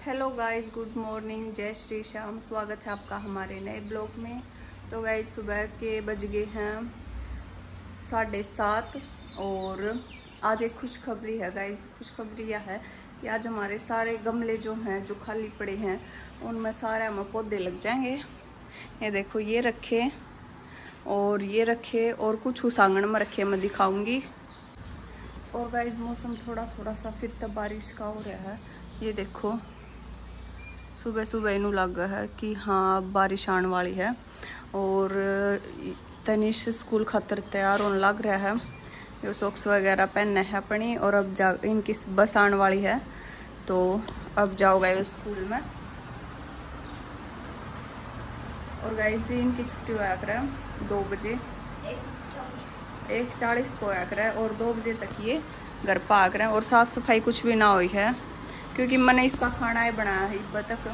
Hello guys, good morning, जय श्री श्याम। स्वागत है आपका हमारे नए ब्लॉग में। तो गाइस सुबह के बज गए हैं 7:30 और आज एक खुशखबरी है गाइस। खुशखबरी यह है कि आज हमारे सारे गमले जो हैं, जो खाली पड़े हैं, उनमें सारे हमें पौधे लग जाएंगे। ये देखो, ये रखे और ये रखे और कुछ उस आंगन में रखे, मैं दिखाऊंगी। और गाइस मौसम थोड़ा थोड़ा सा फिर तब बारिश का हो रहा है। ये देखो, सुबह सुबह इनू लग है कि हाँ बारिश आने वाली है। और तनिष स्कूल खातर तैयार होने लग रहा है। ये सॉक्स वगैरह पहनना है अपनी, और अब जा इनकी बस आने वाली है, तो अब जाओगा ये स्कूल में। और गाइस इनकी छुट्टी होया करे 2 बजे, 1:40 को आया करे और 2 बजे तक ये घर पर आ करे। और साफ सफाई कुछ भी ना हुई है, क्योंकि मैंने इसका खाना ही बनाया है बतख।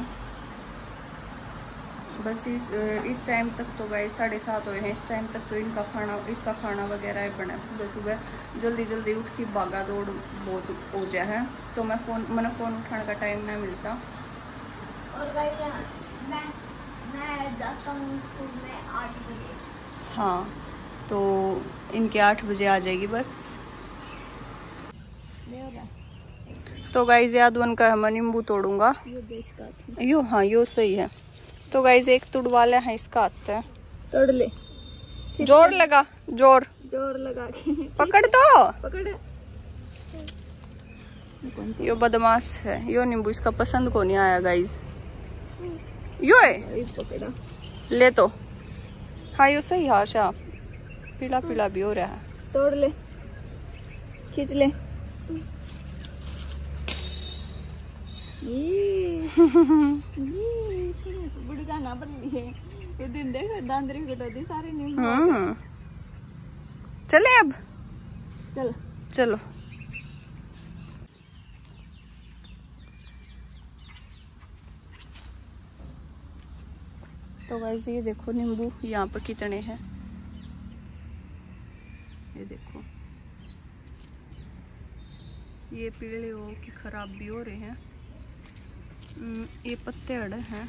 बस इस टाइम तक तो गाइस 7:30 हुए हैं। इस टाइम तक तो इसका खाना वगैरह ही बना। सुबह सुबह जल्दी जल्दी उठ के भागा दौड़ बहुत हो जाए है, तो मैंने फ़ोन उठाने का टाइम नहीं मिलता। और गाइस मैं जाता हूँ स्कूल में 8 बजे। हाँ, तो इनके 8 बजे आ जाएगी बस। तो गाइस याद बनकर मैं नींबू तोड़ूंगा। यो हाँ, यो सही है। तो गाइस एक तुड़वा ले है, इसका हाथ है, तोड़ ले। जोर लगा, जोर लगा के पकड़ तो पकड़। यो बदमाश है। यो नींबू इसका पसंद को नहीं आया गाइस। यो है, पकड़ा ले तो। हाँ यो सही है। आशा पीला पीला भी हो रहा है। तोड़ ले, खींच ले। बुढ़गा ना बन है ये दिन देख दांतरी कटोती सारे नींबू। चले अब, चलो। तो गाइस ये देखो नींबू यहाँ पर कितने हैं, ये देखो। ये पीले हो कि खराब भी हो रहे हैं। ये पत्ते अड़े हैं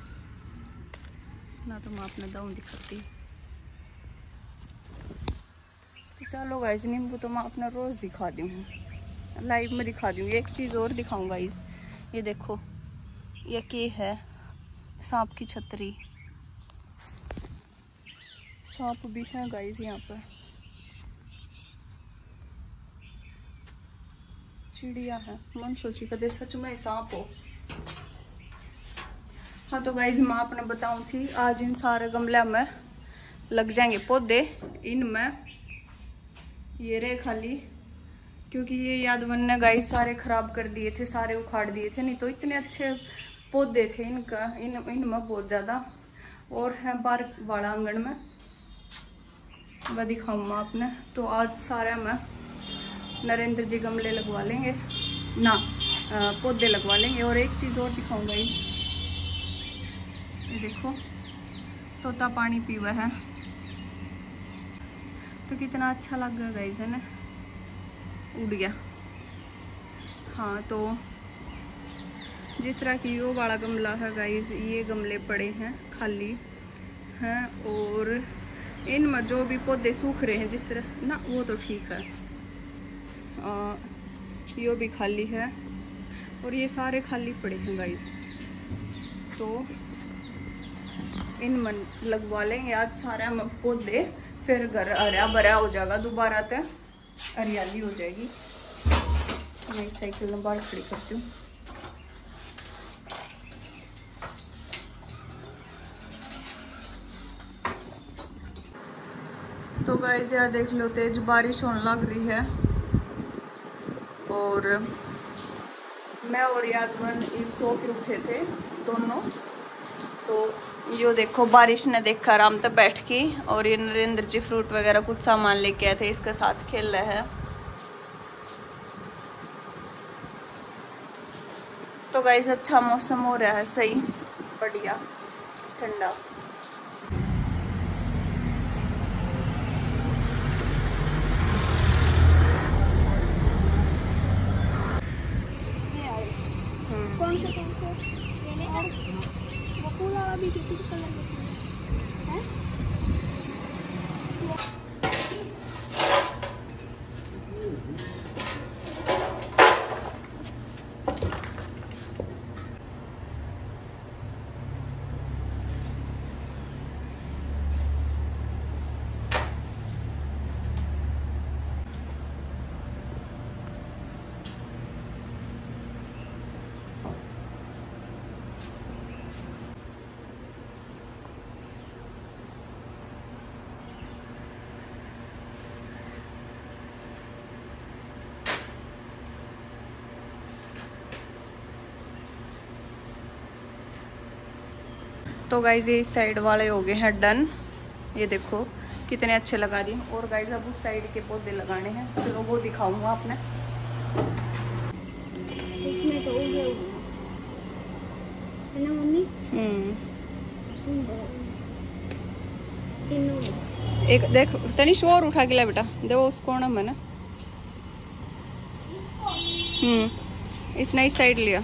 ना, तो मैं अपने दाऊं दिखाती। तो चलो गाइस, नींबू तो मैं अपना रोज दिखा दी हूँ, लाइव में दिखा दी हूँ। एक चीज़ और दिखाऊँ गाइस, ये देखो, ये क्या है? सांप की छतरी। सांप भी है गाइस यहाँ पर, चिड़िया है। मन सोची कदे सच में सांप हो। हाँ तो गाइस मैं आपने बताऊं थी, आज इन सारे गमले में लग जाएंगे पौधे। इनमें ये रहे खाली, क्योंकि ये यादवन ने गाइस सारे खराब कर दिए थे, सारे उखाड़ दिए थे। नहीं तो इतने अच्छे पौधे थे इनका, इनमें बहुत ज्यादा। और है बाहर वाला आंगन में, वह दिखाऊंगा आपने। तो आज सारे में नरेंद्र जी गमले लगवा लेंगे ना, पौधे लगवा लेंगे। और एक चीज और दिखाऊंगा, इस ये देखो, तोता पानी पी हुआ है, तो कितना अच्छा लग गया गाइस, है ना? उड़ गया। हाँ, तो जिस तरह की यो वाला गमला है गाइस, ये गमले पड़े हैं खाली हैं। और इनमें जो भी पौधे सूख रहे हैं जिस तरह ना, वो तो ठीक है। यो भी खाली है और ये सारे खाली पड़े हैं गाइस। तो इनमें लगवा लेंगे आज सारे हम पौधे, फिर घर हरा भरा हो जाएगा, दोबारा तक हरियाली हो जाएगी। मैं इस साइकिल में बाहर खड़ी करती हूँ। तो गाइस यार देख लो, तेज बारिश होने लग रही है। और मैं और यादवन एक सो के उठे थे दोनों। तो यो देखो, बारिश ने देखा आराम तक बैठ के। और ये नरेंद्र जी फ्रूट वगैरह कुछ सामान लेके आए थे, इसके साथ खेल रहे हैं। तो गाइस अच्छा मौसम हो रहा है, सही बढ़िया ठंडा। कौन से लेने का? वो फूल वाला भी किसी कलर का है? तो गाइज ये इस साइड वाले हो गए हैं डन। ये देखो कितने अच्छे लगा दिए। और गाइज अब उस साइड के पौधे लगाने हैं, चलो वो दिखाऊंगा आपने। इसमें तो उगे है ना मम्मी? एक देख तनिष और उठा के ला बेटा, देखो उस कोना में ना। इसने इस साइड लिया।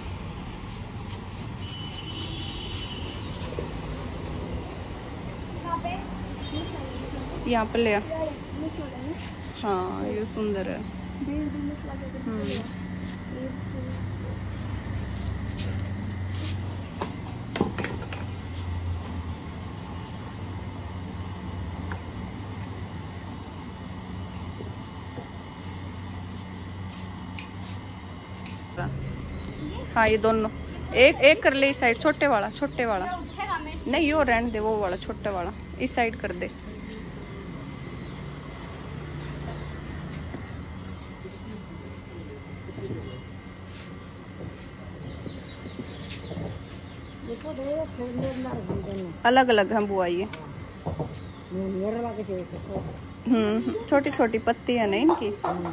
यहाँ पर ले। हाँ ये सुंदर है। हाँ ये दोनों एक कर ले इस साइड, छोटे वाला नहीं, यो रहने दे, वो वाला छोटे वाला इस साइड कर दे। अलग अलग हैं बुआ ये। छोटी छोटी पत्ती है ना इनकी।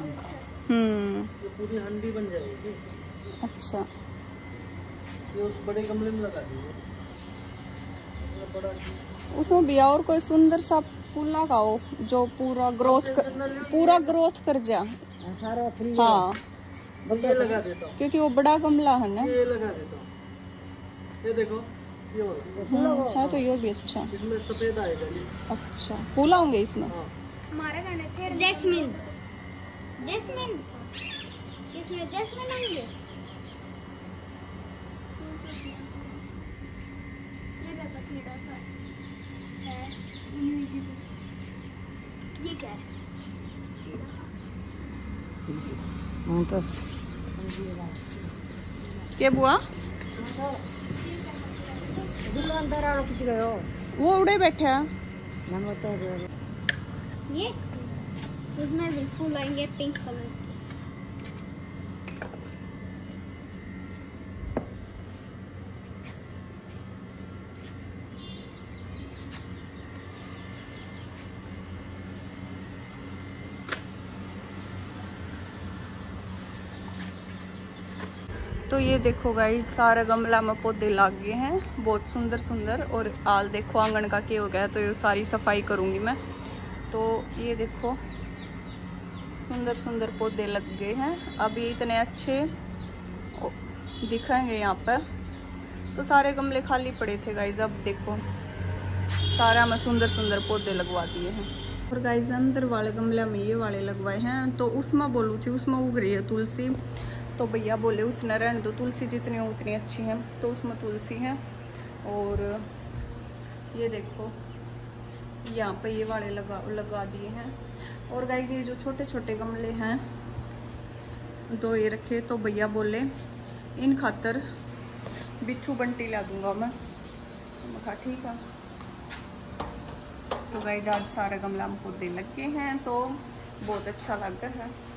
पूरी हंडी बन जाएगी। अच्छा ये उस बड़े गमले में लगा दीजिए। उसमें भी और कोई सुंदर सा फूल लगाओ जो पूरा ग्रोथ कर जा। हाँ ये लगा देता हूँ क्योंकि वो बड़ा गमला है ना। ये लगा देता हूँ, ये देखो ये वाला है तो ये भी अच्छा। इसमें सफेद आएगा ये। अच्छा फूल होंगे इसमें। हमारे जैस्मिन इसमें जैस्मिन होंगे। ये क्या है? क्या बुआ? वो उड़े बैठे हैं। ये इसमें भी फूल आएंगे पिंक कलर के। तो ये देखो गाइस सारे गमला में पौधे लग गए हैं, बहुत सुंदर सुंदर। और आल देखो आंगन का क्या हो गया, तो ये सारी सफाई करूंगी मैं। तो ये देखो सुंदर सुंदर पौधे लग गए हैं। अब ये इतने अच्छे दिखेंगे यहाँ पर। तो सारे गमले खाली पड़े थे गाइस, अब देखो सारा में सुंदर सुंदर पौधे लगवा दिए हैं। और गाइस अंदर वाले गमले में ये वाले लगवाए हैं। तो उसमें बोलू थी उसमें उग रही है तुलसी, तो भैया बोले उसने रहने दो, तुलसी जितनी हो उतनी अच्छी है। तो उसमें तुलसी है। और ये देखो यहाँ पे ये वाले लगा दिए हैं। और गाइस ये जो छोटे छोटे गमले हैं दो ये रखे, तो भैया बोले इन खातर बिच्छू बंटी ला दूंगा मैं कहा ठीक है। तो गाइस आज सारे गमला में पौधे लग गए हैं, तो बहुत अच्छा लग रहा है।